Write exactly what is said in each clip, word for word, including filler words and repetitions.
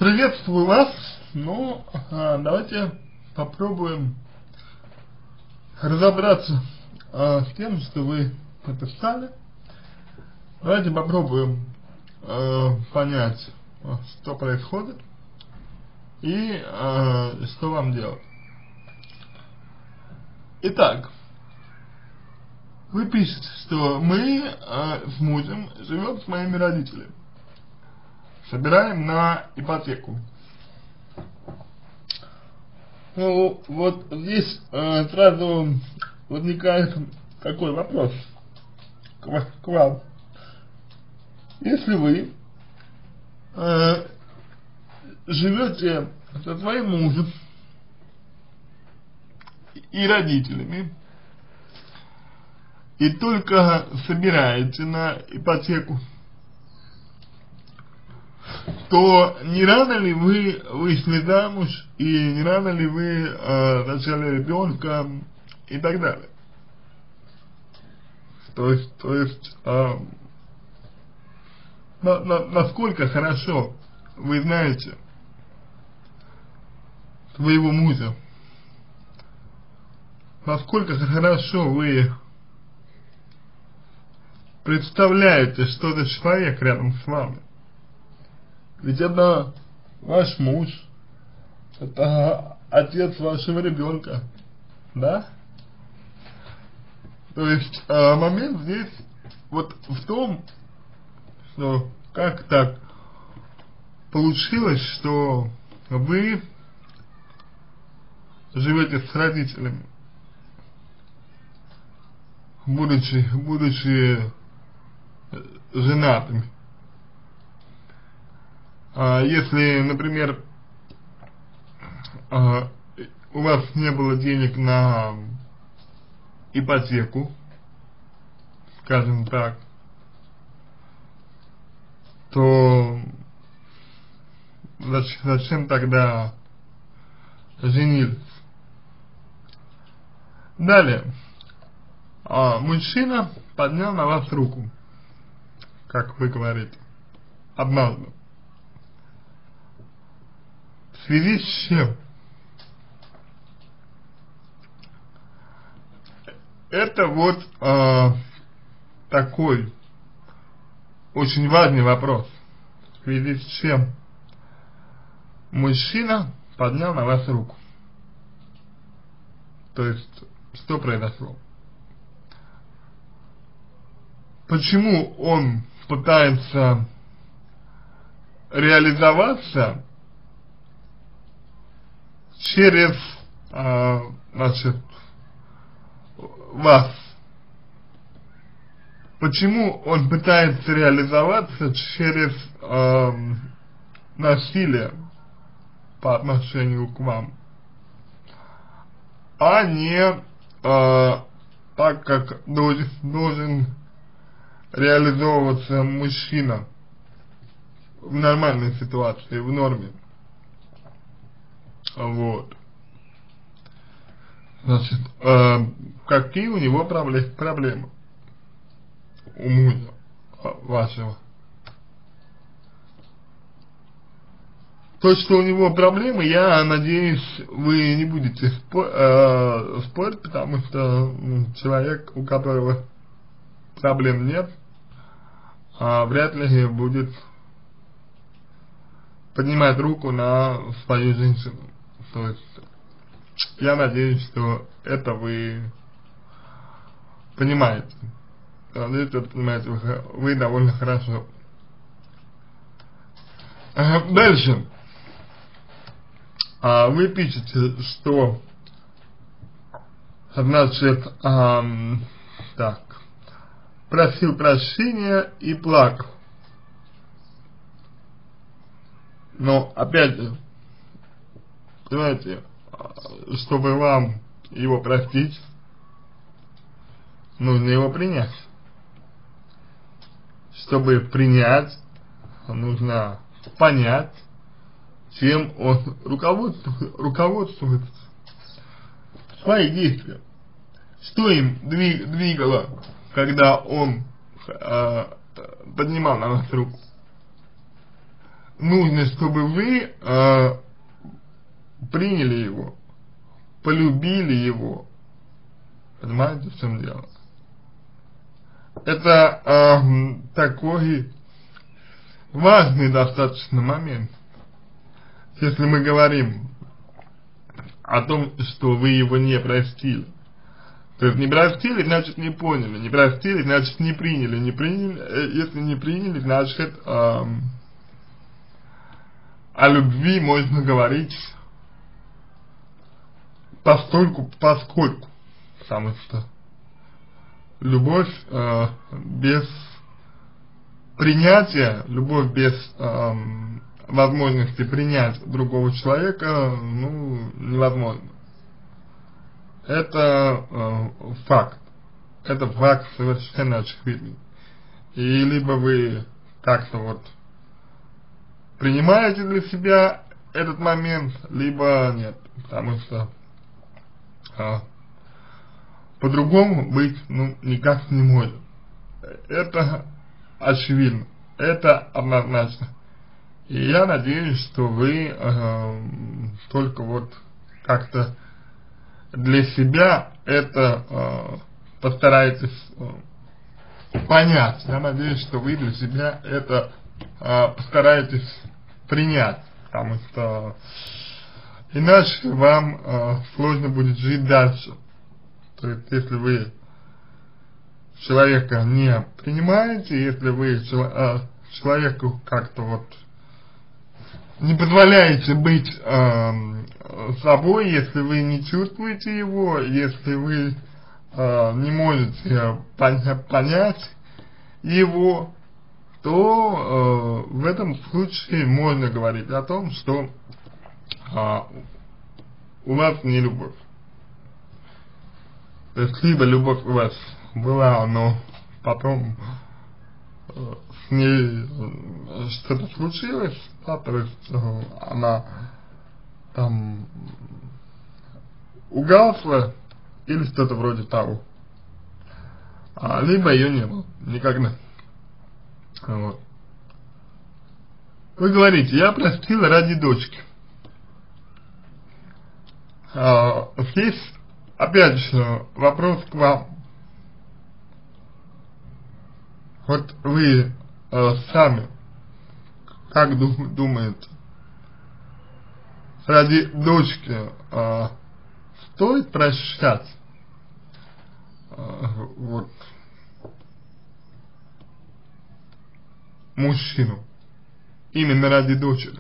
Приветствую вас. Ну, а, давайте попробуем разобраться а, с тем, что вы написали. Давайте попробуем а, понять, что происходит и а, что вам делать. Итак, вы пишете, что мы а, с мужем живем с моими родителями, собираем на ипотеку. Ну, вот здесь э, сразу возникает такой вопрос к, к вам. Если вы э, живете со своим мужем и родителями и только собираете на ипотеку, то не рано ли вы вышли замуж и не рано ли вы э, зачали ребенка и так далее. То есть, то есть э, на, на, насколько хорошо вы знаете своего мужа, насколько хорошо вы представляете, что за человек рядом с вами. Ведь это ваш муж, это отец вашего ребенка, да? То есть э, момент здесь вот в том, что как так получилось, что вы живете с родителями, будучи, будучи женатыми. А если, например, а, у вас не было денег на ипотеку, скажем так, то зачем, зачем тогда жениться? Далее, а, мужчина поднял на вас руку, как вы говорите, однажды. В связи с чем? Это вот э, такой очень важный вопрос. В связи с чем мужчина поднял на вас руку? То есть, что произошло? Почему он пытается реализоваться через, а, значит, вас? Почему он пытается реализоваться через а, насилие по отношению к вам, а не а, так, как должен, должен реализовываться мужчина в нормальной ситуации, в норме? Вот. Значит, э, какие у него проблемы, проблемы у мужа вашего? То, что у него проблемы, я надеюсь, вы не будете спор, э, спорить, потому что ну, человек, у которого проблем нет, а вряд ли будет поднимать руку на свою женщину. То есть, я надеюсь, что это вы понимаете. Надеюсь, это понимаете вы, вы довольно хорошо. Дальше. А, вы пишете, что, значит, эм, так, просил прощения и плакал. Но, опять же, понимаете, чтобы вам его простить, нужно его принять. Чтобы принять, нужно понять, чем он руководствует, руководствуется в своих действиях. Что им двигало, когда он э, поднимал на нас руку? нужно, чтобы вы э, приняли его, полюбили его. Понимаете, в чем дело? Это э, такой важный достаточно момент. Если мы говорим о том, что вы его не простили. То есть не простили, значит не поняли, не простили, значит не приняли, не приняли, если не приняли, значит э, о любви можно говорить постольку, поскольку, потому что любовь э, без принятия, любовь без э, возможности принять другого человека, ну, невозможно. Это э, факт. Это факт совершенно очевидный. И либо вы как-то вот принимаете для себя этот момент, либо нет. Потому что э, по-другому быть, ну, никак не может. Это очевидно. Это однозначно. И я надеюсь, что вы э, только вот как-то для себя это э, постараетесь э, понять. Я надеюсь, что вы для себя это э, постараетесь принять, потому что иначе вам э, сложно будет жить дальше. То есть, если вы человека не принимаете, если вы э, человеку как-то вот не позволяете быть э, собой, если вы не чувствуете его, если вы э, не можете понять, понять его, то э, в этом случае можно говорить о том, что э, у вас не любовь. То есть либо любовь у вас была, но потом э, с ней что-то случилось, да, то есть э, она там угасла или что-то вроде того, а, либо ее не было никогда. Вот. Вы говорите, я простила ради дочки. А, здесь опять же вопрос к вам. Вот вы э, сами как дум, думаете, ради дочки э, стоит прощать э, вот мужчину именно ради дочери?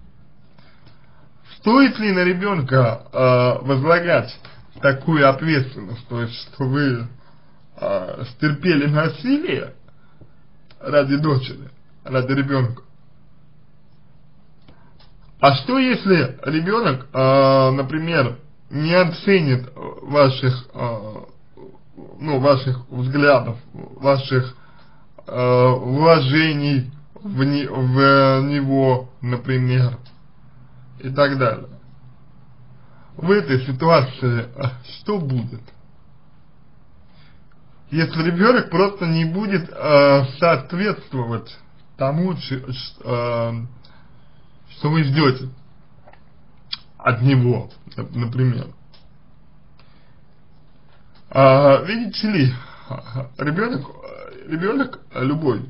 Стоит ли на ребенка э, возлагать такую ответственность, то есть что вы э, стерпели насилие ради дочери, ради ребенка? А что если ребенок, э, например, не оценит ваших, э, ну, ваших взглядов, ваших э, вложений в, не, в него, например, и так далее? В этой ситуации что будет? Если ребенок просто не будет э, соответствовать тому, ч, э, что вы ждете от него, например. А, видите ли, ребенок, ребенок любой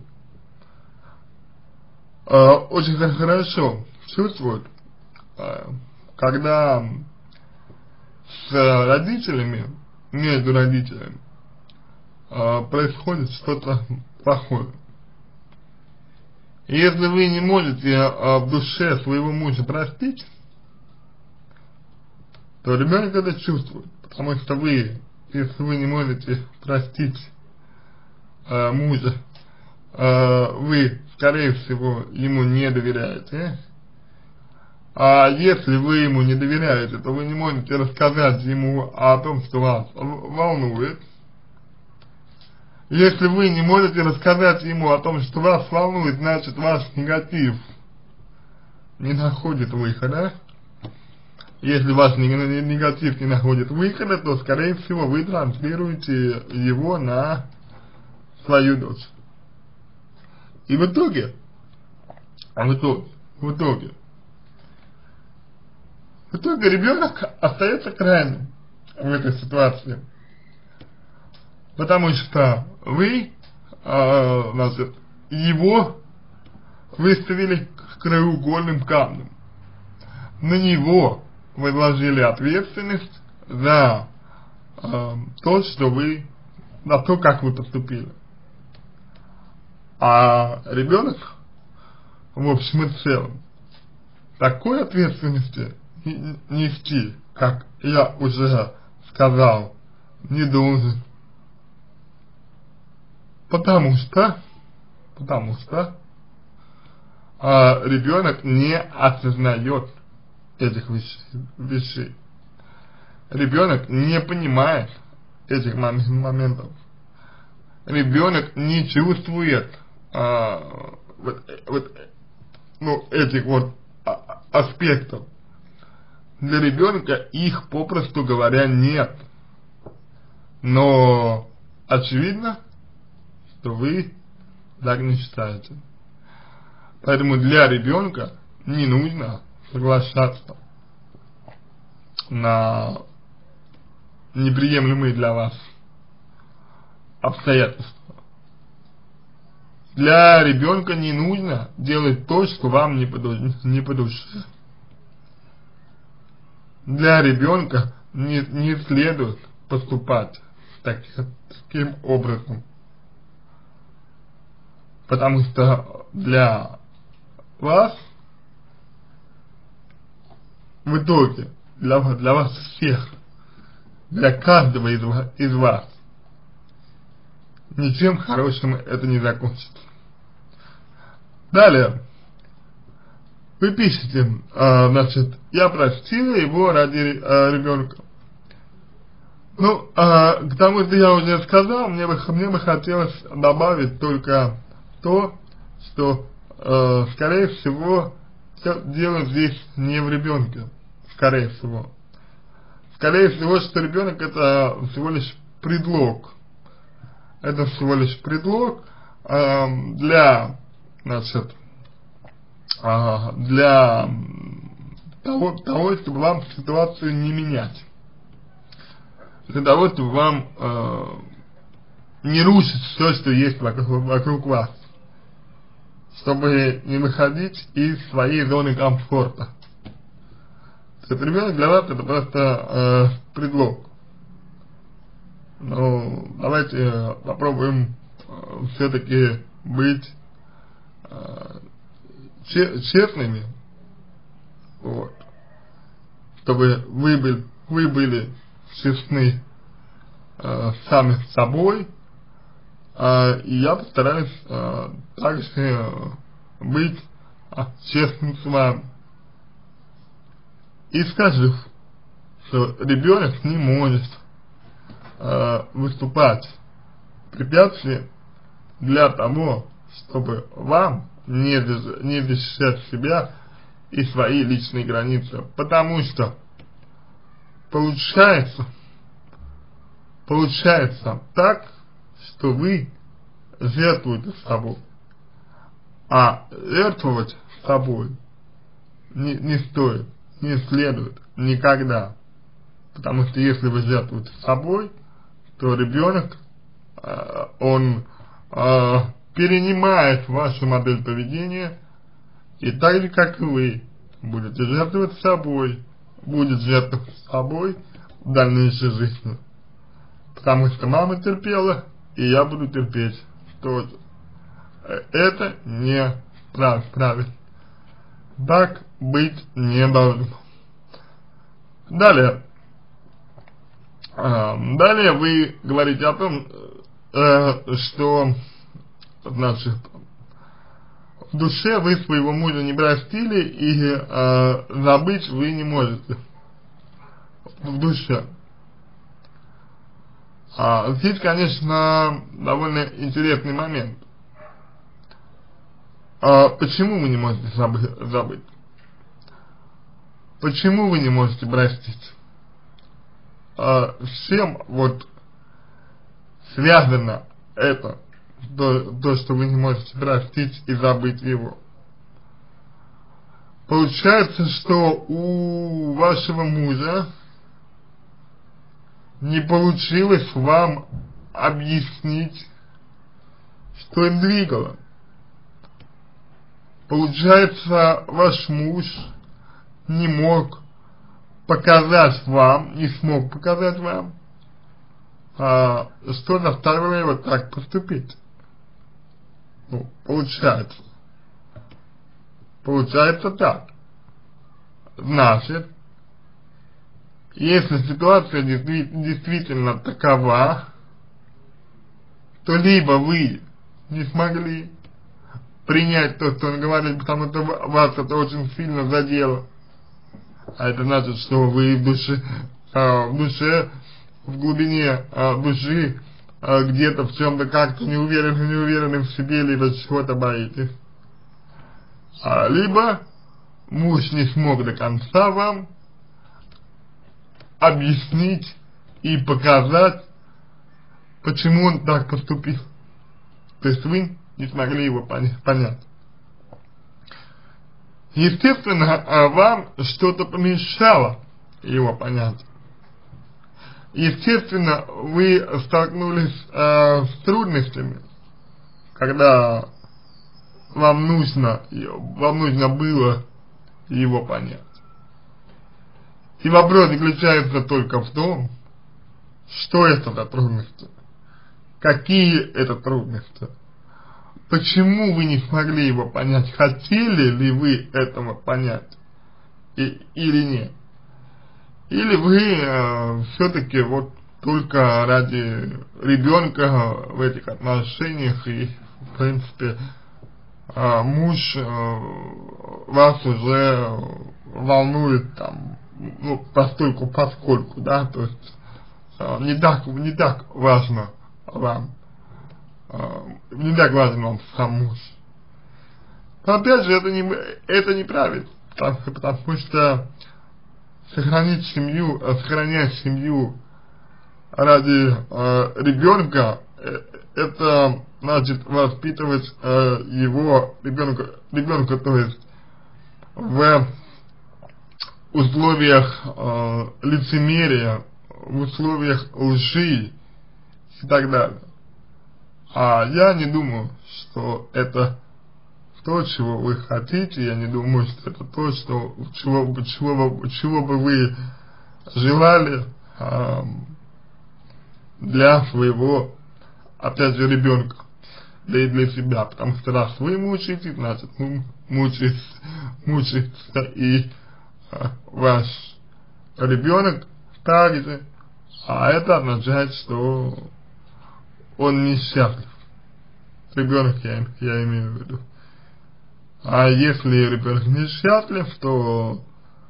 а, очень хорошо чувствует, а, когда с родителями, между родителями а, происходит что-то плохое. И если вы не можете а, в душе своего мужа простить, то ребенок это чувствует, потому что вы, если вы не можете простить э, мужа, э, вы, скорее всего, ему не доверяете. А если вы ему не доверяете, то вы не можете рассказать ему о том, что вас волнует. Если вы не можете рассказать ему о том, что вас волнует, значит ваш негатив не находит выхода. Если ваш негатив не находит выхода, то, скорее всего, вы транслируете его на свою дочь. И в итоге, в итоге, в итоге? В итоге ребенок остается крайним в этой ситуации, потому что вы, э, значит, его выставили краеугольным камнем, на него возложили ответственность за э, то, что вы, на то, как вы поступили. А ребенок, в общем и целом, такой ответственности нести, как я уже сказал, не должен. Потому что, потому что э, ребенок не осознает этих вещей, вещей. Ребенок не понимает этих моментов. Ребенок не чувствует а, вот, вот, ну, этих вот а, аспектов. Для ребенка их, попросту говоря, нет. Но очевидно, что вы так не считаете. Поэтому для ребенка не нужно соглашаться на неприемлемые для вас обстоятельства. Для ребенка не нужно делать то, что вам не по, не по душе. Для ребенка не, не следует поступать так, таким образом. Потому что для вас, в итоге, для, для вас всех, для каждого из, из вас, ничем хорошим это не закончится. Далее, вы пишете, э, значит, я простила его ради э, ребенка. Ну, э, к тому, что я уже сказал, мне бы, мне бы хотелось добавить только то, что, э, скорее всего, дело здесь не в ребенке, скорее всего. Скорее всего, что ребенок это всего лишь предлог. Это всего лишь предлог э, для, значит, э, для того, того, чтобы вам ситуацию не менять. Для того, чтобы вам э, не рушить все, что есть вокруг, вокруг вас. Чтобы не выходить из своей зоны комфорта. Этот ребенок для вас это просто э, предлог. Ну, давайте э, попробуем э, все-таки быть э, честными, вот, чтобы вы были, вы были честны э, сами с собой, э, и я постараюсь э, также э, быть э, честным с вами. И скажу, что ребенок не может э, выступать препятствием для того, чтобы вам не, не защищать себя и свои личные границы. Потому что получается, получается так, что вы жертвуете собой. А жертвовать собой не, не стоит, не следует никогда. Потому что если вы жертвуете собой, то ребенок, э, он э, перенимает вашу модель поведения, и так же, как и вы, будете жертвовать собой, будет жертвовать собой в дальнейшей жизни. Потому что мама терпела, и я буду терпеть тоже. Это не прав, правильно. Так быть не должно. Далее. Э, далее вы говорите о том, э, что, значит, в душе вы своего мужа не простили и э, забыть вы не можете. В душе. А, здесь, конечно, довольно интересный момент. А, почему вы не можете забыть, забыть? Почему вы не можете простить? А, с чем вот связано это, то, то, что вы не можете простить и забыть его? Получается, что у вашего мужа не получилось вам объяснить, что им двигало. Получается, ваш муж не мог показать вам, не смог показать вам, а, что заставило его так поступить. Ну, получается. Получается так. Значит, если ситуация действительно, действительно такова, то либо вы не смогли принять то, что он говорит, потому что вас это очень сильно задело, а это значит, что вы в душе, э, в душе, в глубине э, души э, где-то в чем-то как-то не уверены, не уверены в себе, либо чего-то боитесь. А, либо муж не смог до конца вам объяснить и показать, почему он так поступил. То есть вы не смогли его понять. Естественно, вам что-то помешало его понять. Естественно, вы столкнулись э, с трудностями, когда вам нужно, вам нужно было его понять. И вопрос заключается только в том, что это за трудности, какие это трудности, почему вы не смогли его понять, хотели ли вы этого понять и, или нет. Или вы э, все-таки вот только ради ребенка в этих отношениях и, в принципе, э, муж э, вас уже волнует там, ну, постольку, поскольку, да, то есть э, не так, не так важно вам, э, не так важен вам сам муж. Но опять же, это, не, это неправильно, потому, потому что сохранить семью, сохранять семью ради э, ребенка, э, это значит воспитывать э, его ребенка, ребенка, то есть в условиях э, лицемерия, в условиях лжи и так далее. А я не думаю, что это то, чего вы хотите, я не думаю, что это то, что, чего, чего, чего бы вы желали э, для своего, опять же, ребенка, да и для себя, потому что раз вы мучаетесь, значит, мучается, мучается и э, ваш ребенок также, а это означает, что он несчастлив. Ребенок я, я имею в виду. А если ребенок несчастлив, то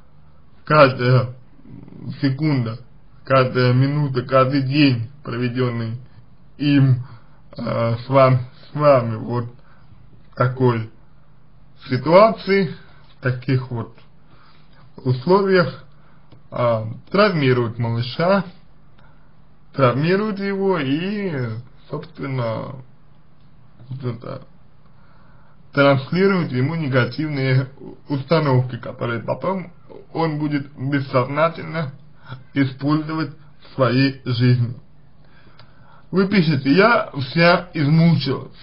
каждая секунда, каждая минута, каждый день, проведенный им э, с вами, с вами вот в такой ситуации, в таких вот условиях, э, травмирует малыша, травмирует его и, собственно, вот это, транслирует ему негативные установки, которые потом он будет бессознательно использовать в своей жизни. Вы пишете: я вся измучилась.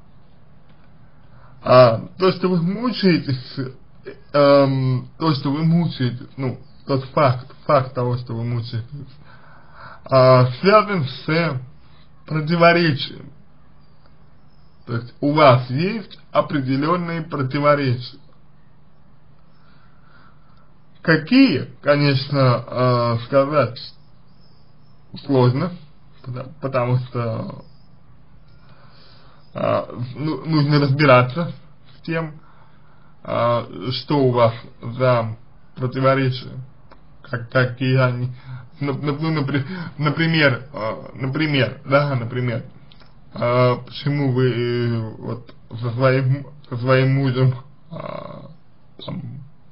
А то, что вы мучаетесь, эм, то, что вы мучаетесь, ну, тот факт, факт того, что вы мучаетесь, э, связан с противоречием. То есть у вас есть определенные противоречия. Какие, конечно, э, сказать сложно, потому, потому что э, ну, нужно разбираться с тем, э, что у вас за противоречия, как, какие они, ну, ну, например, э, например, да, например, А, почему вы э, вот со своим, со своим мужем а, там,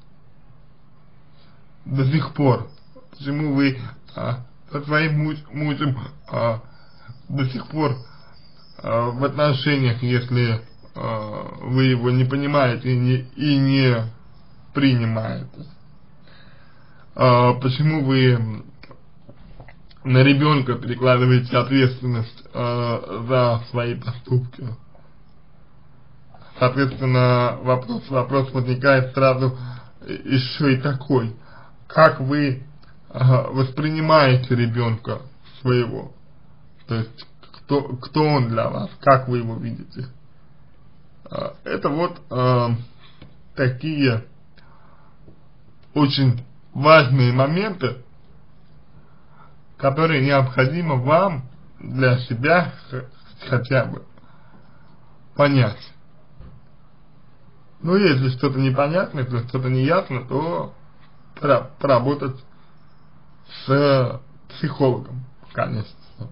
до сих пор, почему вы а, со своим муж, мужем а, до сих пор а, в отношениях, если а, вы его не понимаете и не, и не воспринимаете? А, почему вы на ребенка перекладываете ответственность э, за свои поступки? Соответственно, вопрос, вопрос возникает сразу еще и такой: как вы э, воспринимаете ребенка своего? То есть, кто, кто он для вас, как вы его видите? Э, это вот э, такие очень важные моменты, которые необходимо вам для себя хотя бы понять. Ну, если что-то непонятно, если что-то неясно, то поработать с психологом, конечно.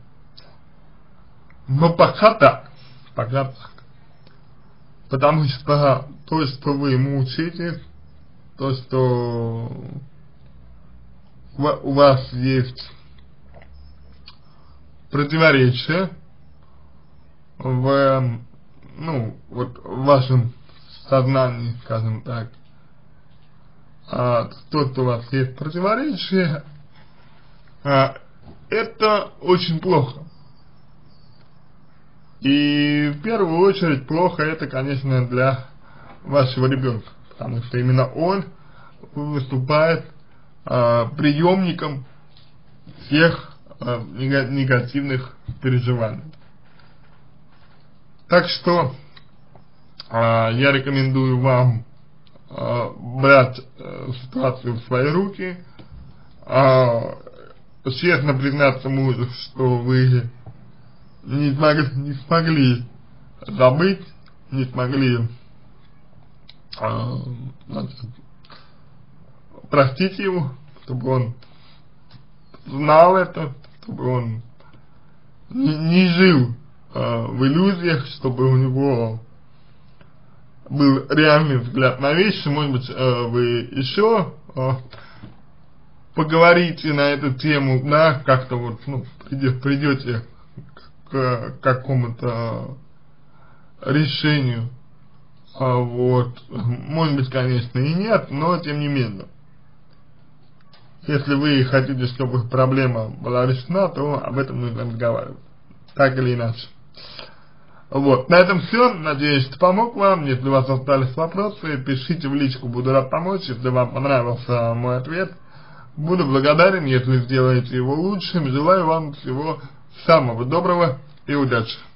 Но пока так, пока так. Потому что то, что вы мучаетесь, то, что у вас есть противоречие в, ну, вот в вашем сознании, скажем так, а, то, что у вас есть противоречие, а, это очень плохо. И в первую очередь плохо это, конечно, для вашего ребенка, потому что именно он выступает а, приемником всех а, негативных переживаний. Так что а, я рекомендую вам а, брать а, ситуацию в свои руки, а, честно признаться мужу, что вы не смогли, не смогли забыть, не смогли а, значит, простить его, чтобы он знал это, чтобы он не, не жил а, в иллюзиях, чтобы у него был реальный взгляд на вещи. Может быть, а, вы еще а, поговорите на эту тему, да, как-то вот, ну, придете к какому-то решению, а, вот, может быть, конечно, и нет, но тем не менее, если вы хотите, чтобы проблема была решена, то об этом нужно разговаривать, так или иначе. Вот, на этом все, надеюсь, что помог вам. Если у вас остались вопросы, пишите в личку, буду рад помочь. Если вам понравился мой ответ, буду благодарен, если сделаете его лучшим. Желаю вам всего самого доброго и удачи.